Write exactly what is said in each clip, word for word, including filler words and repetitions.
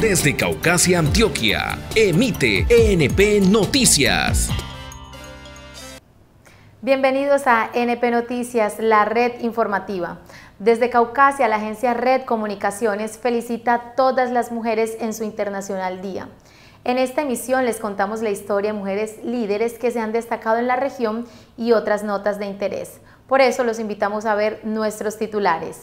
Desde Caucasia, Antioquia, emite E N P Noticias. Bienvenidos a E N P Noticias, la red informativa. Desde Caucasia, la agencia Red Comunicaciones felicita a todas las mujeres en su Internacional Día. En esta emisión les contamos la historia de mujeres líderes que se han destacado en la región y otras notas de interés. Por eso los invitamos a ver nuestros titulares.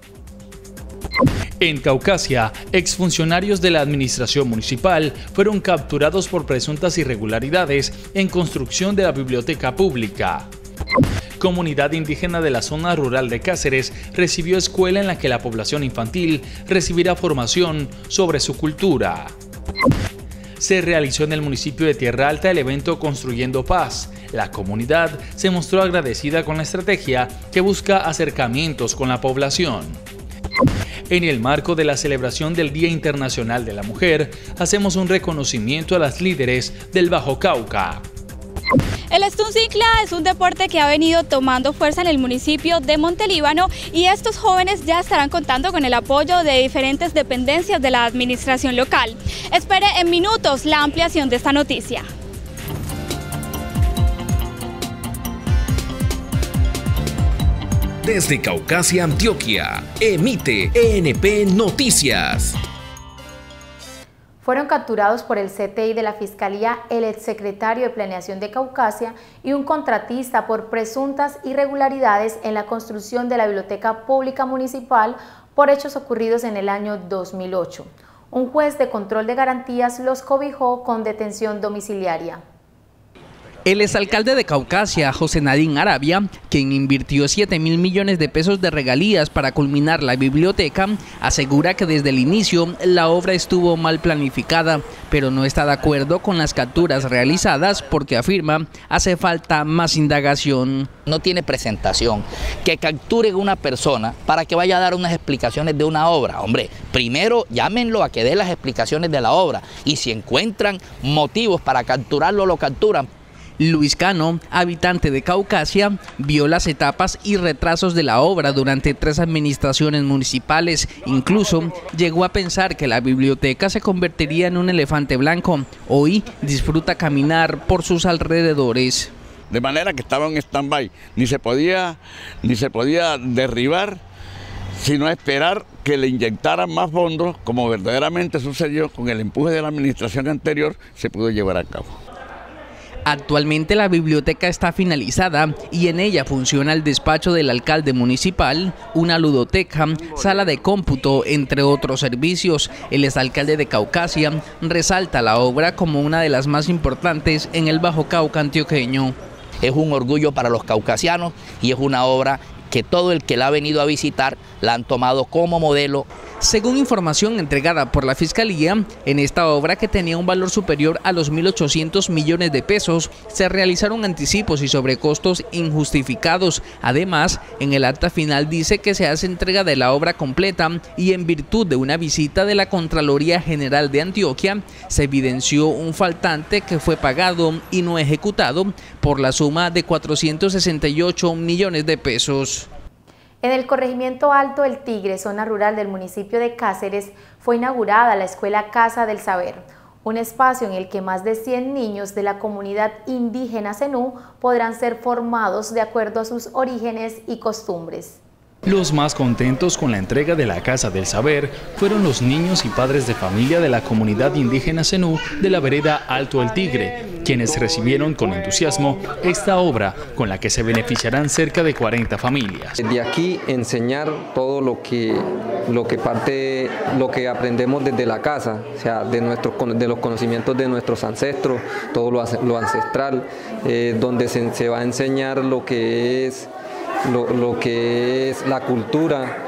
En Caucasia, exfuncionarios de la administración municipal fueron capturados por presuntas irregularidades en construcción de la biblioteca pública. Comunidad indígena de la zona rural de Cáceres recibió escuela en la que la población infantil recibirá formación sobre su cultura. Se realizó en el municipio de Tierra Alta el evento Construyendo Paz. La comunidad se mostró agradecida con la estrategia que busca acercamientos con la población. En el marco de la celebración del Día Internacional de la Mujer, hacemos un reconocimiento a las líderes del Bajo Cauca. El Estuncicla es un deporte que ha venido tomando fuerza en el municipio de Montelíbano y estos jóvenes ya estarán contando con el apoyo de diferentes dependencias de la administración local. Espere en minutos la ampliación de esta noticia. Desde Caucasia, Antioquia, emite E N P Noticias. Fueron capturados por el C T I de la Fiscalía el exsecretario de Planeación de Caucasia y un contratista por presuntas irregularidades en la construcción de la Biblioteca Pública Municipal por hechos ocurridos en el año dos mil ocho. Un juez de control de garantías los cobijó con detención domiciliaria. El exalcalde de Caucasia, José Nadín Arabia, quien invirtió siete mil millones de pesos de regalías para culminar la biblioteca, asegura que desde el inicio la obra estuvo mal planificada, pero no está de acuerdo con las capturas realizadas porque afirma hace falta más indagación. No tiene presentación, que capturen a una persona para que vaya a dar unas explicaciones de una obra. Hombre, primero llámenlo a que dé las explicaciones de la obra y si encuentran motivos para capturarlo, lo capturan. Luis Cano, habitante de Caucasia, vio las etapas y retrasos de la obra durante tres administraciones municipales. Incluso llegó a pensar que la biblioteca se convertiría en un elefante blanco. Hoy disfruta caminar por sus alrededores. De manera que estaba en stand-by, ni se podía, ni se podía derribar, sino esperar que le inyectaran más fondos, como verdaderamente sucedió con el empuje de la administración anterior, se pudo llevar a cabo. Actualmente la biblioteca está finalizada y en ella funciona el despacho del alcalde municipal, una ludoteca, sala de cómputo, entre otros servicios. El exalcalde de Caucasia resalta la obra como una de las más importantes en el Bajo Cauca antioqueño. Es un orgullo para los caucasianos y es una obra que todo el que la ha venido a visitar la han tomado como modelo. Según información entregada por la Fiscalía, en esta obra que tenía un valor superior a los mil ochocientos millones de pesos, se realizaron anticipos y sobrecostos injustificados. Además, en el acta final dice que se hace entrega de la obra completa y en virtud de una visita de la Contraloría General de Antioquia, se evidenció un faltante que fue pagado y no ejecutado por la suma de cuatrocientos sesenta y ocho millones de pesos. En el corregimiento Alto El Tigre, zona rural del municipio de Cáceres, fue inaugurada la Escuela Casa del Saber, un espacio en el que más de cien niños de la comunidad indígena zenú podrán ser formados de acuerdo a sus orígenes y costumbres. Los más contentos con la entrega de la Casa del Saber fueron los niños y padres de familia de la comunidad indígena zenú de la vereda Alto El Tigre, quienes recibieron con entusiasmo esta obra con la que se beneficiarán cerca de cuarenta familias. De aquí enseñar todo lo que, lo que parte, lo que aprendemos desde la casa, o sea, de, nuestro, de los conocimientos de nuestros ancestros, todo lo, lo ancestral, eh, donde se, se va a enseñar lo que es Lo, lo que es la cultura,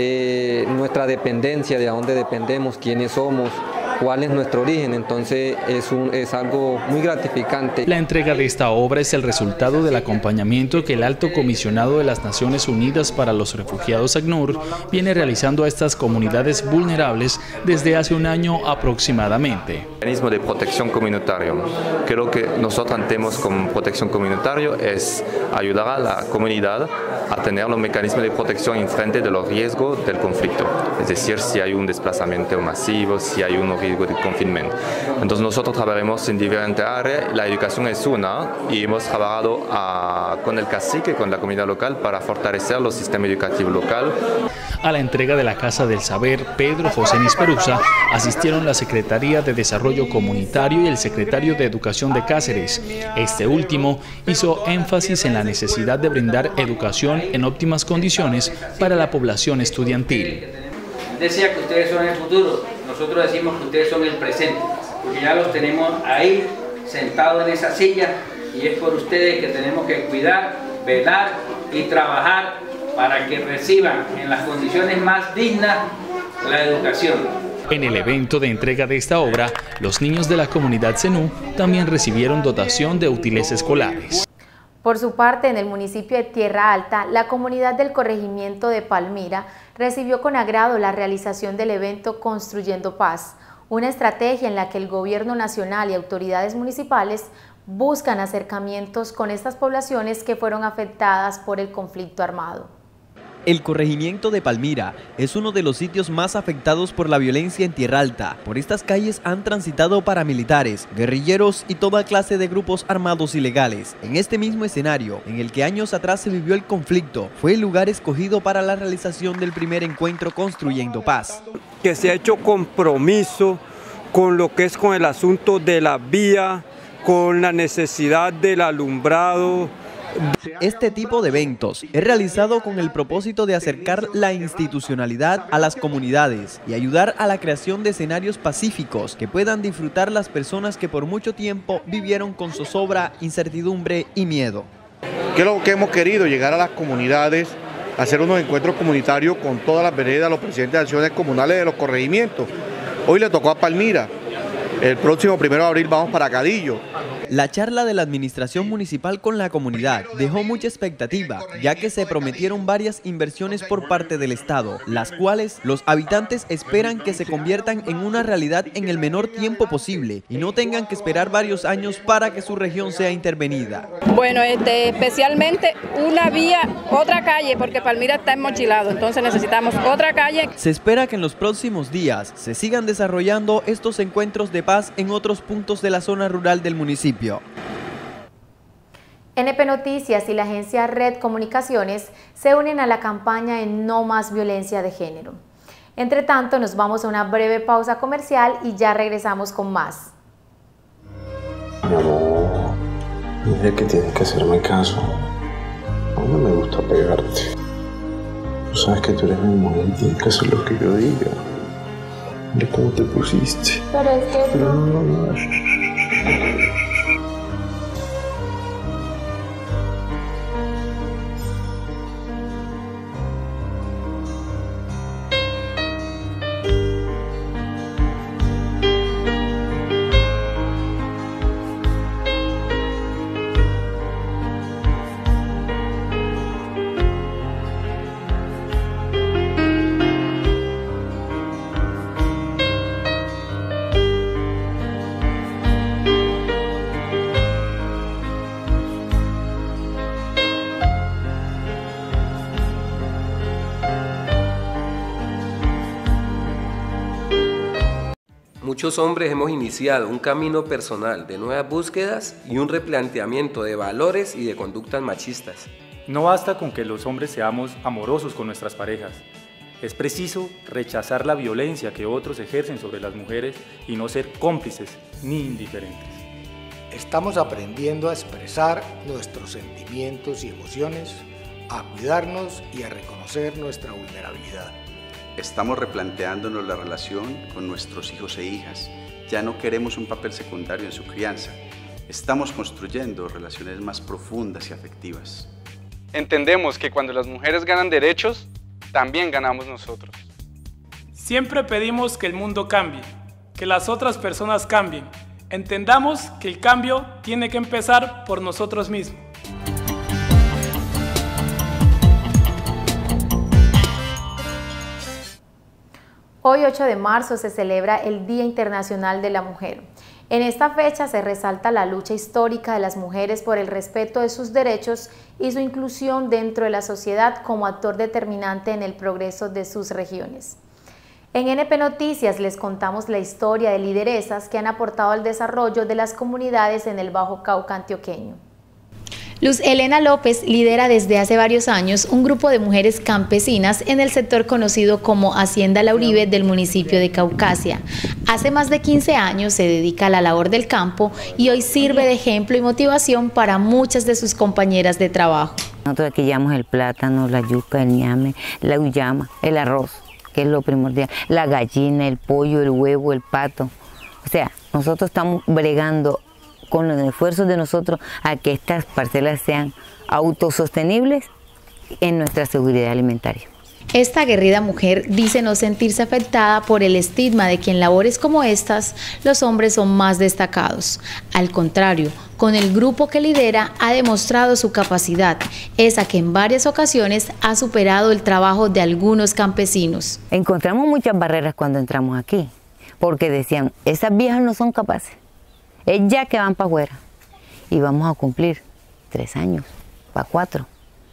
eh, nuestra dependencia, de a dónde dependemos, quiénes somos, cuál es nuestro origen. Entonces es, un, es algo muy gratificante. La entrega de esta obra es el resultado del acompañamiento que el Alto Comisionado de las Naciones Unidas para los Refugiados, ACNUR, viene realizando a estas comunidades vulnerables desde hace un año aproximadamente. Mecanismo de protección comunitario. Creo que nosotros tenemos como protección comunitario es ayudar a la comunidad a tener los mecanismos de protección en frente de los riesgos del conflicto. Es decir, si hay un desplazamiento masivo, si hay un riesgo de confinamiento. Entonces nosotros trabajaremos en diferentes áreas, la educación es una y hemos trabajado a, con el cacique, con la comunidad local para fortalecer los sistemas educativos locales. A la entrega de la Casa del Saber Pedro José Nisperusa asistieron la Secretaría de Desarrollo Comunitario y el Secretario de Educación de Cáceres. Este último hizo énfasis en la necesidad de brindar educación en óptimas condiciones para la población estudiantil. Decía que ustedes son el futuro, nosotros decimos que ustedes son el presente, porque ya los tenemos ahí sentados en esa silla y es por ustedes que tenemos que cuidar, velar y trabajar para que reciban en las condiciones más dignas la educación. En el evento de entrega de esta obra, los niños de la comunidad Zenú también recibieron dotación de útiles escolares. Por su parte, en el municipio de Tierra Alta, la comunidad del corregimiento de Palmira recibió con agrado la realización del evento Construyendo Paz, una estrategia en la que el gobierno nacional y autoridades municipales buscan acercamientos con estas poblaciones que fueron afectadas por el conflicto armado. El corregimiento de Palmira es uno de los sitios más afectados por la violencia en Tierra Alta. Por estas calles han transitado paramilitares, guerrilleros y toda clase de grupos armados ilegales. En este mismo escenario, en el que años atrás se vivió el conflicto, fue el lugar escogido para la realización del primer encuentro Construyendo Paz. Que se ha hecho compromiso con lo que es con el asunto de la vía, con la necesidad del alumbrado. Este tipo de eventos es realizado con el propósito de acercar la institucionalidad a las comunidades y ayudar a la creación de escenarios pacíficos que puedan disfrutar las personas que por mucho tiempo vivieron con zozobra, incertidumbre y miedo. ¿Qué es lo que hemos querido? Llegar a las comunidades, hacer unos encuentros comunitarios con todas las veredas, los presidentes de acciones comunales de los corregimientos. Hoy le tocó a Palmira, el próximo primero de abril vamos para Cadillo. La charla de la administración municipal con la comunidad dejó mucha expectativa, ya que se prometieron varias inversiones por parte del Estado, las cuales los habitantes esperan que se conviertan en una realidad en el menor tiempo posible y no tengan que esperar varios años para que su región sea intervenida. Bueno, este, especialmente una vía, otra calle, porque Palmira está enmochilado, entonces necesitamos otra calle. Se espera que en los próximos días se sigan desarrollando estos encuentros de paz en otros puntos de la zona rural del municipio. N P Noticias y la agencia Red Comunicaciones se unen a la campaña en No Más Violencia de Género. Entre tanto, nos vamos a una breve pausa comercial y ya regresamos con más. Mi amor, mira que tienes que hacerme caso. A mí no me gusta pegarte. Tú sabes que tú eres mi mujer y tienes que hacer lo que yo diga. Mira cómo te pusiste. Pero es que... Pero no, no, no. Muchos hombres hemos iniciado un camino personal de nuevas búsquedas y un replanteamiento de valores y de conductas machistas. No basta con que los hombres seamos amorosos con nuestras parejas. Es preciso rechazar la violencia que otros ejercen sobre las mujeres y no ser cómplices ni indiferentes. Estamos aprendiendo a expresar nuestros sentimientos y emociones, a cuidarnos y a reconocer nuestra vulnerabilidad. Estamos replanteándonos la relación con nuestros hijos e hijas. Ya no queremos un papel secundario en su crianza. Estamos construyendo relaciones más profundas y afectivas. Entendemos que cuando las mujeres ganan derechos, también ganamos nosotros. Siempre pedimos que el mundo cambie, que las otras personas cambien. Entendamos que el cambio tiene que empezar por nosotros mismos. Hoy, ocho de marzo, se celebra el Día Internacional de la Mujer. En esta fecha se resalta la lucha histórica de las mujeres por el respeto de sus derechos y su inclusión dentro de la sociedad como actor determinante en el progreso de sus regiones. En N P Noticias les contamos la historia de lideresas que han aportado al desarrollo de las comunidades en el Bajo Cauca antioqueño. Luz Elena López lidera desde hace varios años un grupo de mujeres campesinas en el sector conocido como Hacienda La Uribe del municipio de Caucasia. Hace más de quince años se dedica a la labor del campo y hoy sirve de ejemplo y motivación para muchas de sus compañeras de trabajo. Nosotros aquí llevamos el plátano, la yuca, el ñame, la uyama, el arroz, que es lo primordial, la gallina, el pollo, el huevo, el pato. O sea, nosotros estamos bregando con los esfuerzos de nosotros a que estas parcelas sean autosostenibles en nuestra seguridad alimentaria. Esta aguerrida mujer dice no sentirse afectada por el estigma de que en labores como estas los hombres son más destacados. Al contrario, con el grupo que lidera ha demostrado su capacidad, esa que en varias ocasiones ha superado el trabajo de algunos campesinos. Encontramos muchas barreras cuando entramos aquí, porque decían, esas viejas no son capaces. Es ya que van para afuera y vamos a cumplir tres años, para cuatro.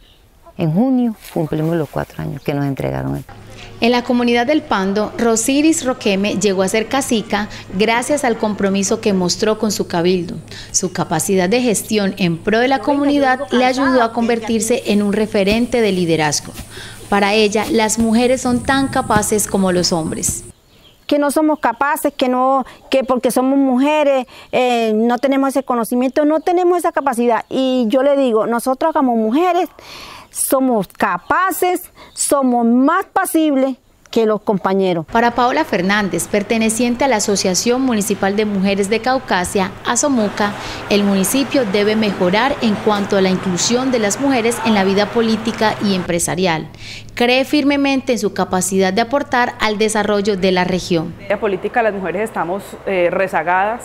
En junio cumplimos los cuatro años que nos entregaron. En la comunidad del Pando, Rosiris Roqueme llegó a ser cacica gracias al compromiso que mostró con su cabildo. Su capacidad de gestión en pro de la comunidad le ayudó a convertirse en un referente de liderazgo. Para ella, las mujeres son tan capaces como los hombres. Que no somos capaces, que no, que porque somos mujeres eh, no tenemos ese conocimiento, no tenemos esa capacidad. Y yo le digo, nosotros como mujeres somos capaces, somos más pasibles que los compañeros. Para Paola Fernández, perteneciente a la Asociación Municipal de Mujeres de Caucasia, Asomuca, el municipio debe mejorar en cuanto a la inclusión de las mujeres en la vida política y empresarial. Cree firmemente en su capacidad de aportar al desarrollo de la región. En la política las mujeres estamos eh, rezagadas.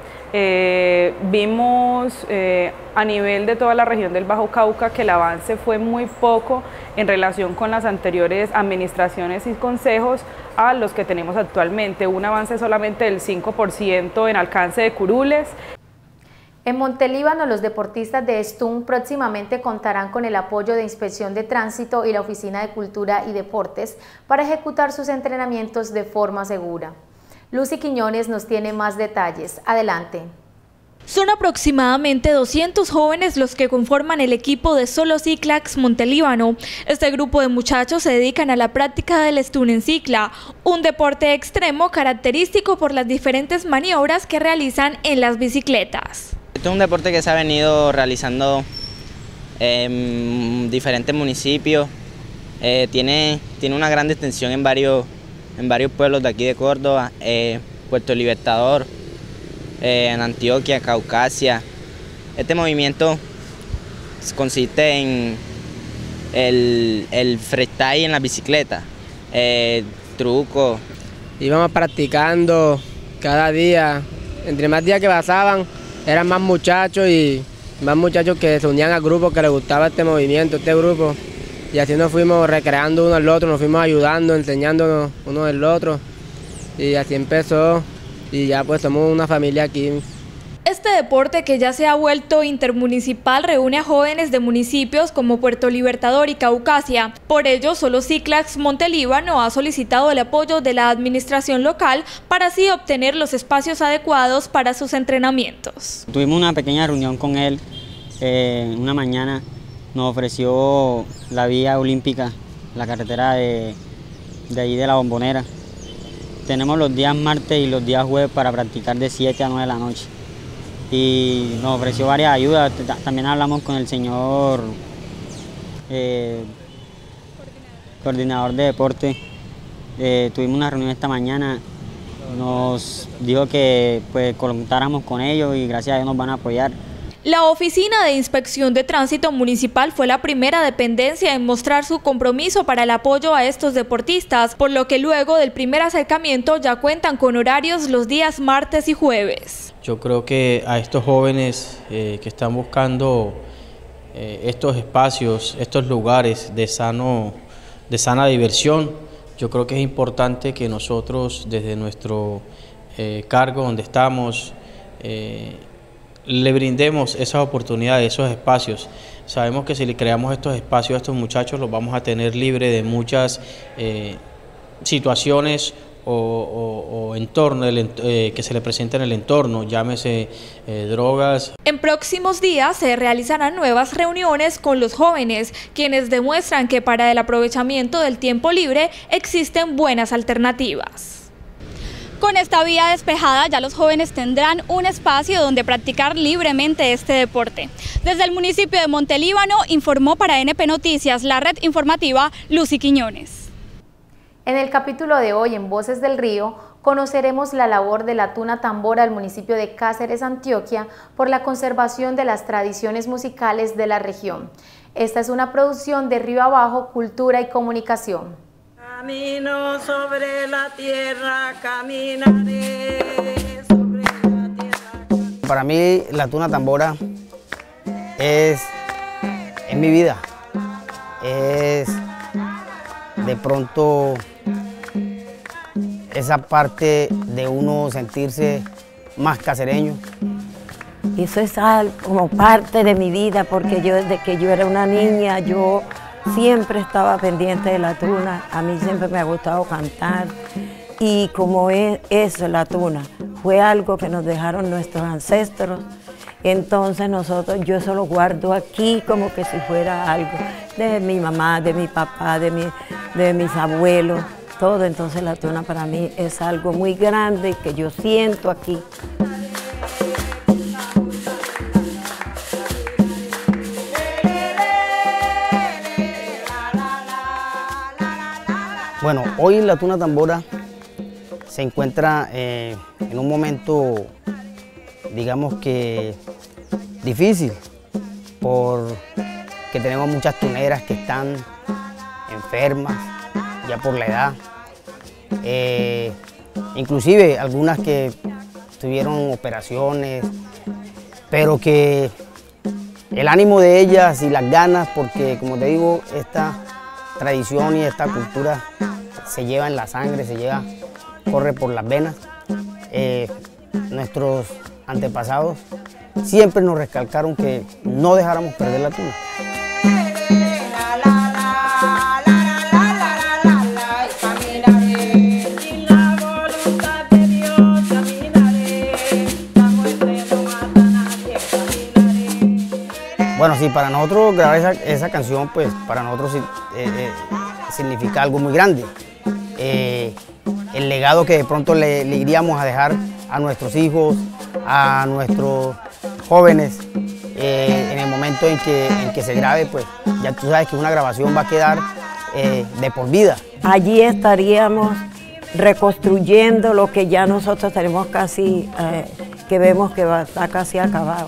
Eh, vimos eh, a nivel de toda la región del Bajo Cauca que el avance fue muy poco en relación con las anteriores administraciones y consejos a los que tenemos actualmente, un avance solamente del cinco por ciento en alcance de curules. En Montelíbano, los deportistas de Estún próximamente contarán con el apoyo de Inspección de Tránsito y la Oficina de Cultura y Deportes para ejecutar sus entrenamientos de forma segura. Lucy Quiñones nos tiene más detalles. Adelante. Son aproximadamente doscientos jóvenes los que conforman el equipo de Solo Ciclax Montelíbano. Este grupo de muchachos se dedican a la práctica del Estún en cicla, un deporte extremo característico por las diferentes maniobras que realizan en las bicicletas. Este es un deporte que se ha venido realizando en diferentes municipios, eh, tiene, tiene una gran extensión en varios, en varios pueblos de aquí de Córdoba, eh, Puerto Libertador, eh, en Antioquia, Caucasia. Este movimiento consiste en el, el freestyle en la bicicleta, eh, truco. Íbamos practicando cada día, entre más días que pasaban, eran más muchachos y más muchachos que se unían al grupo que les gustaba este movimiento, este grupo. Y así nos fuimos recreando uno al otro, nos fuimos ayudando, enseñándonos uno del otro. Y así empezó y ya pues somos una familia aquí. Este deporte, que ya se ha vuelto intermunicipal, reúne a jóvenes de municipios como Puerto Libertador y Caucasia. Por ello, Solo Ciclax Montelíbano ha solicitado el apoyo de la administración local para así obtener los espacios adecuados para sus entrenamientos. Tuvimos una pequeña reunión con él eh, una mañana. Nos ofreció la vía olímpica, la carretera de, de ahí de la Bombonera. Tenemos los días martes y los días jueves para practicar de siete a nueve de la noche. Y nos ofreció varias ayudas. También hablamos con el señor eh, coordinador de deporte. Eh, tuvimos una reunión esta mañana. Nos dijo que pues contáramos con ellos y gracias a Dios nos van a apoyar. La Oficina de Inspección de Tránsito Municipal fue la primera dependencia en mostrar su compromiso para el apoyo a estos deportistas, por lo que luego del primer acercamiento ya cuentan con horarios los días martes y jueves. Yo creo que a estos jóvenes eh, que están buscando eh, estos espacios, estos lugares de, sano, de sana diversión, yo creo que es importante que nosotros desde nuestro eh, cargo donde estamos, eh, le brindemos esas oportunidades, esos espacios. Sabemos que si le creamos estos espacios a estos muchachos los vamos a tener libre de muchas eh, situaciones o, o, o entorno el, eh, que se le presenta en el entorno, llámese eh, drogas. En próximos días se realizarán nuevas reuniones con los jóvenes, quienes demuestran que para el aprovechamiento del tiempo libre existen buenas alternativas. Con esta vía despejada ya los jóvenes tendrán un espacio donde practicar libremente este deporte. Desde el municipio de Montelíbano informó para N P Noticias, la red informativa, Lucy Quiñones. En el capítulo de hoy en Voces del Río conoceremos la labor de la Tuna Tambora del municipio de Cáceres, Antioquia, por la conservación de las tradiciones musicales de la región. Esta es una producción de Río Abajo, Cultura y Comunicación. Camino sobre la tierra, caminaré sobre la tierra. Para mí la Tuna Tambora es, es mi vida, es de pronto esa parte de uno sentirse más cacereño. Eso es algo como parte de mi vida, porque yo desde que yo era una niña, yo siempre estaba pendiente de la tuna. A mí siempre me ha gustado cantar, y como es eso, la tuna, fue algo que nos dejaron nuestros ancestros, entonces nosotros, yo eso lo guardo aquí como que si fuera algo de mi mamá, de mi papá, de, mi, de mis abuelos, todo. Entonces la tuna para mí es algo muy grande que yo siento aquí. Bueno, hoy la Tuna Tambora se encuentra eh, en un momento, digamos que difícil, porque tenemos muchas tuneras que están enfermas ya por la edad, eh, inclusive algunas que tuvieron operaciones, pero que el ánimo de ellas y las ganas, porque como te digo, esta tradición y esta cultura se lleva en la sangre, se lleva, corre por las venas. Eh, nuestros antepasados siempre nos recalcaron que no dejáramos perder la tuna. Bueno, sí, para nosotros grabar esa, esa canción, pues para nosotros eh, eh, significa algo muy grande. Eh, el legado que de pronto le, le iríamos a dejar a nuestros hijos, a nuestros jóvenes, eh, en el momento en que, en que se grabe, pues ya tú sabes que una grabación va a quedar eh, de por vida. Allí estaríamos reconstruyendo lo que ya nosotros tenemos casi, eh, que vemos que va, está casi acabado.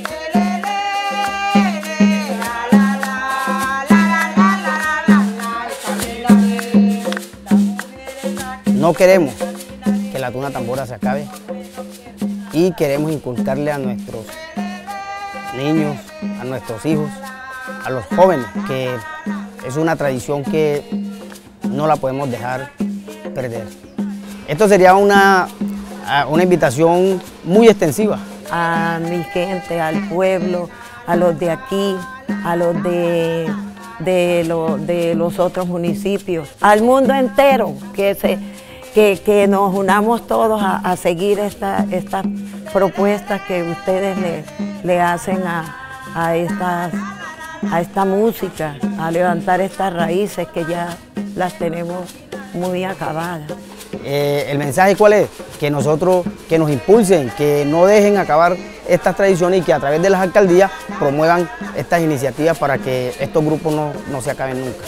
No queremos que la Tuna Tambora se acabe y queremos inculcarle a nuestros niños, a nuestros hijos, a los jóvenes, que es una tradición que no la podemos dejar perder. Esto sería una, una invitación muy extensiva. A mi gente, al pueblo, a los de aquí, a los de, de, lo, de los otros municipios, al mundo entero, que se... Que, que nos unamos todos a, a seguir estas esta propuestas que ustedes le, le hacen a, a, estas, a esta música, a levantar estas raíces que ya las tenemos muy acabadas. Eh, ¿El mensaje cuál es? Que nosotros, que nos impulsen, que no dejen acabar estas tradiciones y que a través de las alcaldías promuevan estas iniciativas para que estos grupos no, no se acaben nunca.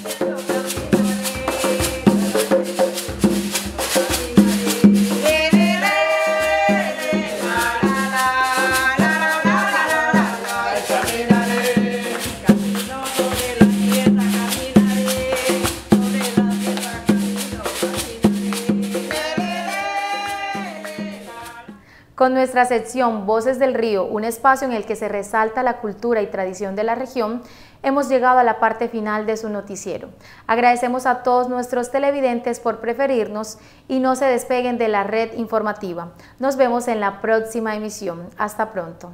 Con nuestra sección Voces del Río, un espacio en el que se resalta la cultura y tradición de la región, hemos llegado a la parte final de su noticiero. Agradecemos a todos nuestros televidentes por preferirnos y no se despeguen de la red informativa. Nos vemos en la próxima emisión. Hasta pronto.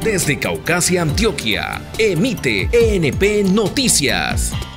Desde Caucasia, Antioquia, emite E N P Noticias.